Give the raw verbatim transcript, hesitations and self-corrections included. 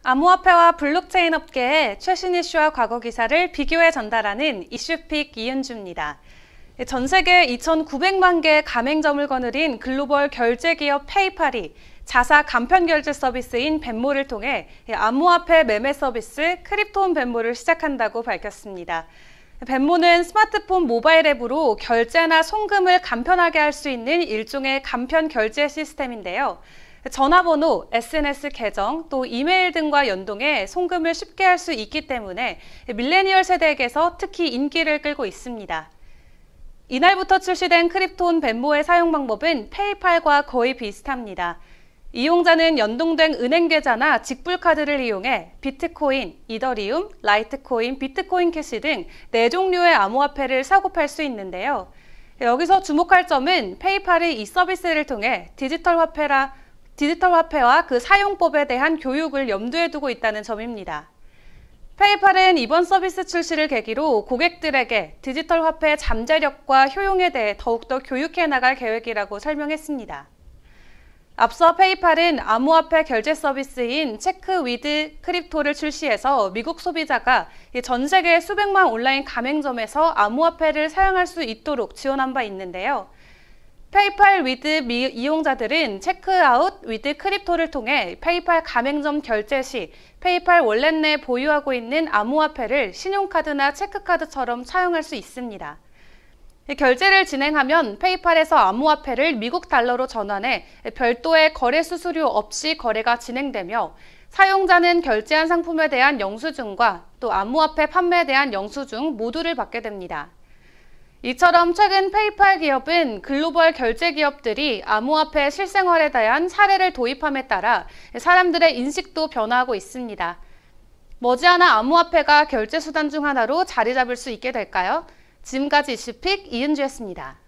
암호화폐와 블록체인 업계의 최신 이슈와 과거 기사를 비교해 전달하는 이슈픽 이은주입니다. 전 세계 이천구백만 개의 가맹점을 거느린 글로벌 결제기업 페이팔이 자사 간편 결제 서비스인 벤모를 통해 암호화폐 매매 서비스 크립토온 벤모를 시작한다고 밝혔습니다. 벤모는 스마트폰 모바일 앱으로 결제나 송금을 간편하게 할 수 있는 일종의 간편 결제 시스템인데요. 전화번호, 에스엔에스 계정, 또 이메일 등과 연동해 송금을 쉽게 할 수 있기 때문에 밀레니얼 세대에게서 특히 인기를 끌고 있습니다. 이날부터 출시된 크립토온 벤모의 사용 방법은 페이팔과 거의 비슷합니다. 이용자는 연동된 은행 계좌나 직불카드를 이용해 비트코인, 이더리움, 라이트코인, 비트코인 캐시 등 네 종류의 암호화폐를 사고 팔 수 있는데요. 여기서 주목할 점은 페이팔이 이 서비스를 통해 디지털 화폐라, 디지털 화폐와 그 사용법에 대한 교육을 염두에 두고 있다는 점입니다. 페이팔은 이번 서비스 출시를 계기로 고객들에게 디지털 화폐의 잠재력과 효용에 대해 더욱더 교육해 나갈 계획이라고 설명했습니다. 앞서 페이팔은 암호화폐 결제 서비스인 체크 위드 크립토를 출시해서 미국 소비자가 전 세계 수백만 온라인 가맹점에서 암호화폐를 사용할 수 있도록 지원한 바 있는데요. 페이팔 위드 이용자들은 체크아웃 위드 크립토를 통해 페이팔 가맹점 결제 시 페이팔 월렛 내 보유하고 있는 암호화폐를 신용카드나 체크카드처럼 사용할 수 있습니다. 결제를 진행하면 페이팔에서 암호화폐를 미국 달러로 전환해 별도의 거래 수수료 없이 거래가 진행되며 사용자는 결제한 상품에 대한 영수증과 또 암호화폐 판매에 대한 영수증 모두를 받게 됩니다. 이처럼 최근 페이팔 기업은 글로벌 결제 기업들이 암호화폐 실생활에 대한 사례를 도입함에 따라 사람들의 인식도 변화하고 있습니다. 머지않아 암호화폐가 결제 수단 중 하나로 자리 잡을 수 있게 될까요? 지금까지 이슈픽 이은주였습니다.